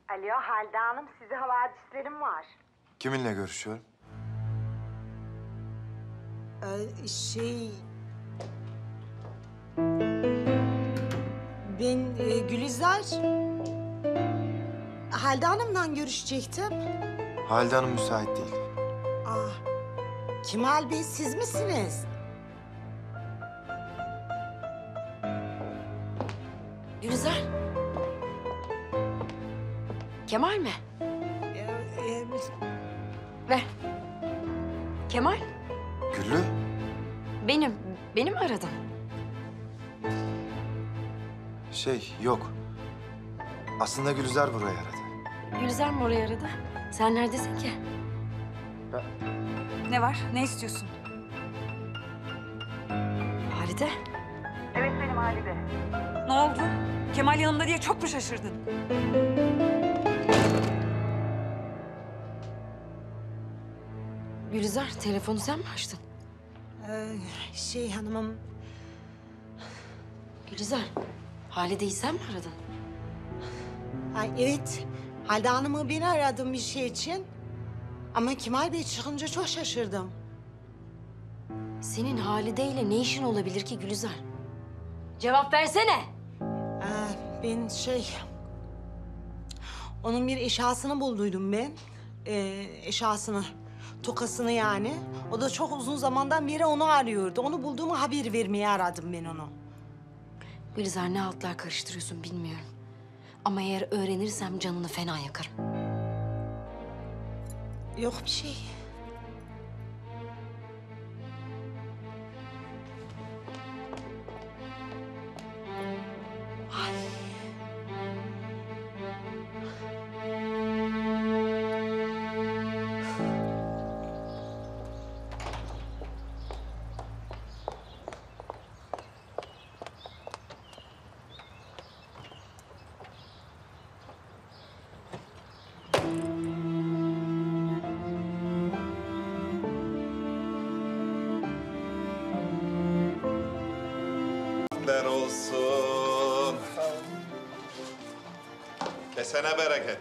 Alo Halide Hanım, size havadislerim var. Kiminle görüşüyorum? Ben Gülizar. Halide Hanım'la görüşecektim. Halide Hanım müsait değil. Kemal Bey siz misiniz? Gülizar. Kemal mi? Ver. Kemal, Güllü, benim. Beni mi aradın? yok. Aslında Gülizar burayı aradı. Gülizar mı oraya aradı? Sen neredesin ki? Ne var? Ne istiyorsun? Halide. Evet benim Halide. Ne oldu? Kemal yanımda diye çok mu şaşırdın? Gülizar, telefonu sen mi açtın? Hanımım. Gülizar, Halide'yi sen mi aradın? Evet. Halide Hanım'ı beni aradım bir şey için. Ama Kemal Bey çıkınca çok şaşırdım. Senin Halide ile ne işin olabilir ki Gülizar? Cevap versene. Ben onun bir eşyasını bulduydum ben. Eşyasını, tokasını yani. O da çok uzun zamandan beri onu arıyordu. Onu bulduğumu haber vermeye aradım ben onu. Gülizar, ne altlar karıştırıyorsun bilmiyorum. Ama eğer öğrenirsem canını fena yakarım. Yok bir şey. Olsun. Kesene bereket.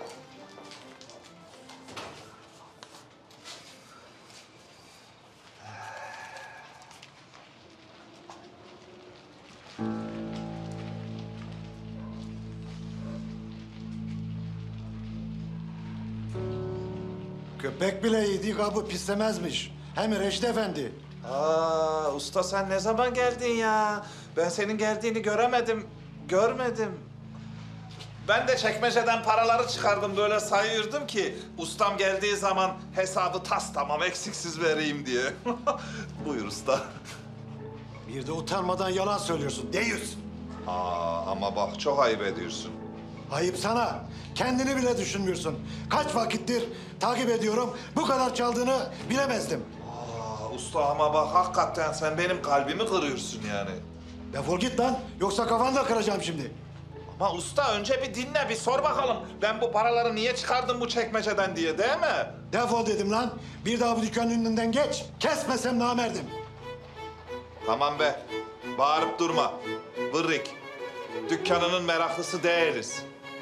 Köpek bile yediği kabı pislemezmiş. Hem Reşit Efendi. Usta sen ne zaman geldin ya? Ben senin geldiğini görmedim. Ben de çekmeceden paraları çıkardım, böyle sayıyordum ki ustam geldiği zaman hesabı tas tamam eksiksiz vereyim diye. Buyur usta. Bir de utanmadan yalan söylüyorsun. Deyiz. Ama bak çok ayıp ediyorsun. Ayıp sana. Kendini bile düşünmüyorsun. Kaç vakittir takip ediyorum. Bu kadar çaldığını bilemezdim. Usta ama bak hakikaten sen benim kalbimi kırıyorsun yani. Defol git lan. Yoksa kafanı da kıracağım şimdi. Ama usta önce bir dinle, bir sor bakalım. Ben bu paraları niye çıkardım bu çekmeceden diye, değil mi? Defol dedim lan. Bir daha bu dükkanın önünden geç. Kesmesem namerdim. Tamam be, bağırıp durma. Vırrik, dükkanının meraklısı değiliz.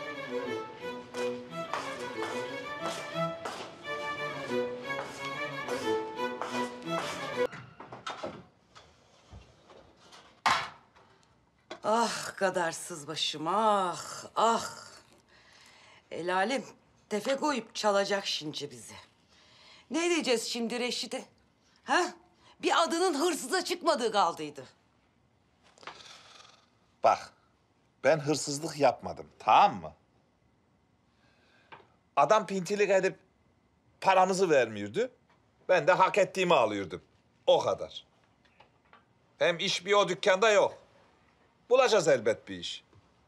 Ah kadarsız başım, ah, ah. El alem tefe koyup çalacak şimdi bizi. Ne edeceğiz şimdi Reşit'e? Ha? Bir adının hırsıza çıkmadığı kaldıydı. Bak, ben hırsızlık yapmadım, tamam mı? Adam pintilik edip paramızı vermiyordu. Ben de hak ettiğimi alıyordum. O kadar. Hem iş bir o dükkanda yok. Bulacağız elbet bir iş.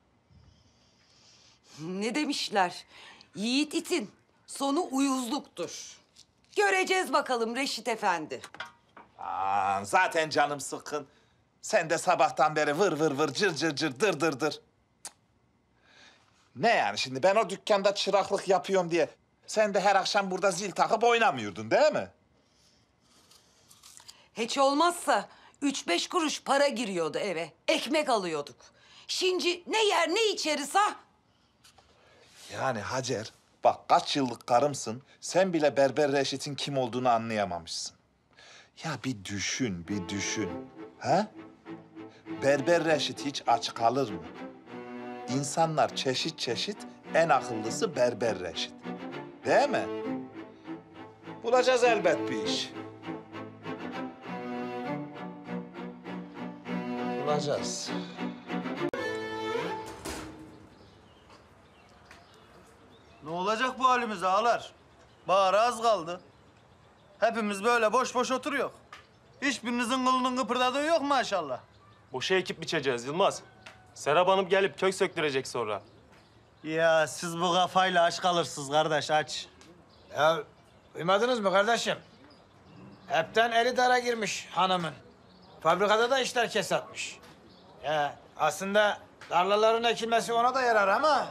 Ne demişler? Yiğit itin sonu uyuzluktur. Göreceğiz bakalım Reşit Efendi. Zaten canım sıkkın. Sen de sabahtan beri vır vır vır, cır cır cır, dır dır dır. Cık. Ne yani şimdi ben o dükkanda çıraklık yapıyorum diye... ...sen de her akşam burada zil takıp oynamıyordun değil mi? Hiç olmazsa 3-5 kuruş para giriyordu eve. Ekmek alıyorduk. Şimdi ne yer ne içeriz ha? Yani Hacer, bak kaç yıllık karımsın, sen bile Berber Reşit'in kim olduğunu anlayamamışsın. Ya bir düşün, bir düşün. Ha? Berber Reşit hiç aç kalır mı? İnsanlar çeşit çeşit, en akıllısı Berber Reşit. Değil mi? Bulacağız elbet bir iş. Bulacağız. Ne olacak bu halimiz ağalar? Bahara az kaldı. Hepimiz böyle boş boş oturuyor. Hiçbirinizin kılının kıpırdadığı yok maşallah. Boşa ekip biçeceğiz Yılmaz. Serap Hanım gelip kök söktürecek sonra. Ya siz bu kafayla aç kalırsınız kardeş aç. Ya duymadınız mı kardeşim? Hepten eli dara girmiş hanımın. Fabrikada da işler kesatmış. Ya aslında tarlaların ekilmesi ona da yarar ama...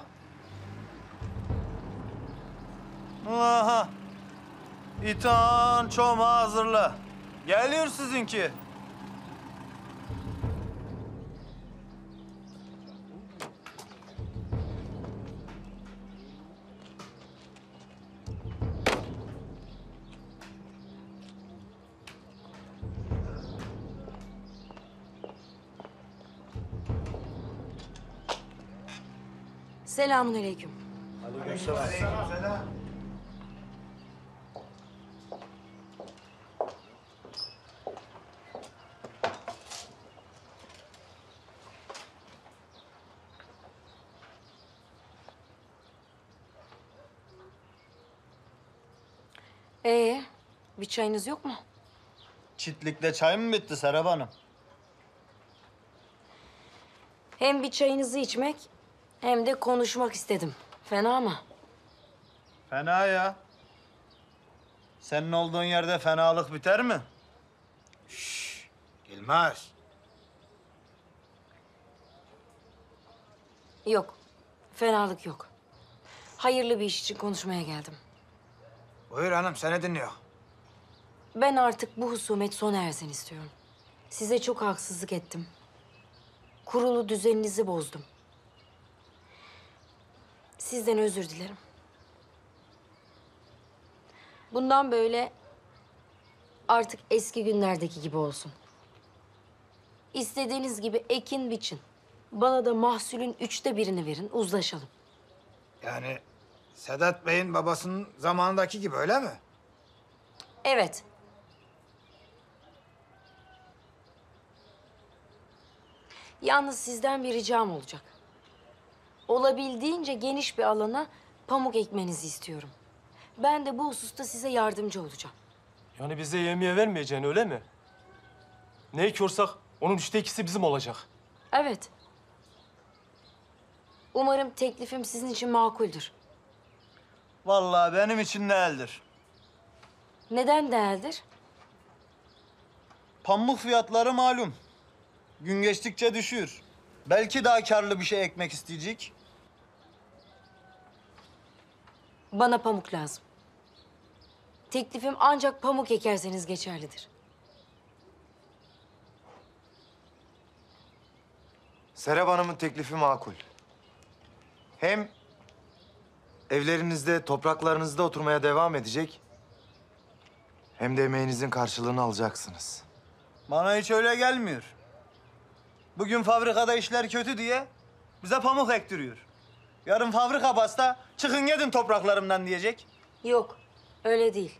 Aha. İtan çoma hazırla. Geliyor sizinki. Selamünaleyküm. Bir çayınız yok mu? Çitlikte çay mı bitti Serap Hanım? Hem bir çayınızı içmek hem de konuşmak istedim. Fena mı? Fena ya. Senin olduğun yerde fenalık biter mi? Yılmaz. Yok. Fenalık yok. Hayırlı bir iş için konuşmaya geldim. Buyur hanım seni dinliyor. Ben artık bu husumet sona ersin istiyorum. Size çok haksızlık ettim. Kurulu düzeninizi bozdum. Sizden özür dilerim. Bundan böyle artık eski günlerdeki gibi olsun. İstediğiniz gibi ekin biçin. Bana da mahsulün 1/3'ünü verin, uzlaşalım. Yani Sedat Bey'in babasının zamanındaki gibi öyle mi? Evet. Yalnız sizden bir ricam olacak. Olabildiğince geniş bir alana pamuk ekmenizi istiyorum. Ben de bu hususta size yardımcı olacağım. Yani bize yemeğe vermeyeceksin öyle mi? Ne ekiyorsak onun 2'si bizim olacak. Evet. Umarım teklifim sizin için makuldür. Vallahi benim için değildir. Neden değildir? Pamuk fiyatları malum. Gün geçtikçe düşüyor. Belki daha karlı bir şey ekmek isteyecek. Bana pamuk lazım. Teklifim ancak pamuk ekerseniz geçerlidir. Serap Hanım'ın teklifi makul. Hem evlerinizde, topraklarınızda oturmaya devam edecek... hem de emeğinizin karşılığını alacaksınız. Bana hiç öyle gelmiyor. Bugün fabrikada işler kötü diye bize pamuk ektiriyor. Yarın fabrika basta çıkın gidin topraklarımdan diyecek. Yok, öyle değil.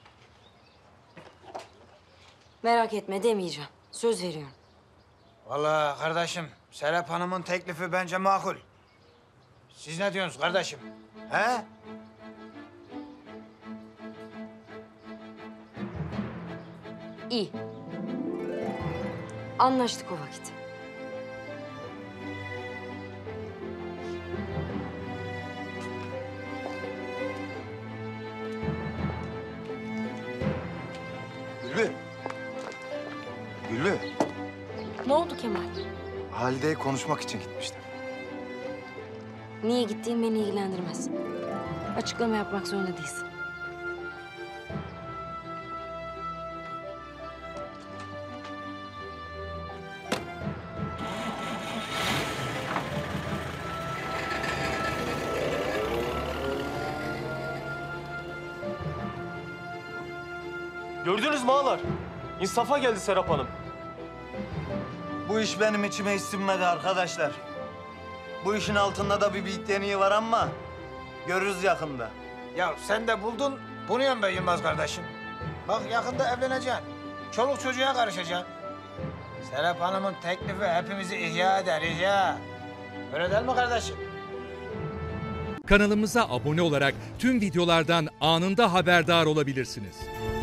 Merak etme demeyeceğim. Söz veriyorum. Vallahi kardeşim Serap Hanım'ın teklifi bence makul. Siz ne diyorsunuz kardeşim? He? İyi. Anlaştık o vakit. Güllü. Güllü. Ne oldu Kemal? Halide'ye konuşmak için gitmiştim. Niye gittiğin beni ilgilendirmez. Açıklama yapmak zorunda değilsin. Gördünüz mü ağalar? İnsafa geldi Serap Hanım. Bu iş benim içime sinmedi arkadaşlar. Bu işin altında da bir bit deniği var ama görürüz yakında. Ya sen de buldun bunu ya be Yılmaz kardeşim. Bak yakında evleneceksin. Çoluk çocuğa karışacaksın. Serap Hanım'ın teklifi hepimizi ihya eder, ihya. Öyle değil mi kardeşim? Kanalımıza abone olarak tüm videolardan anında haberdar olabilirsiniz.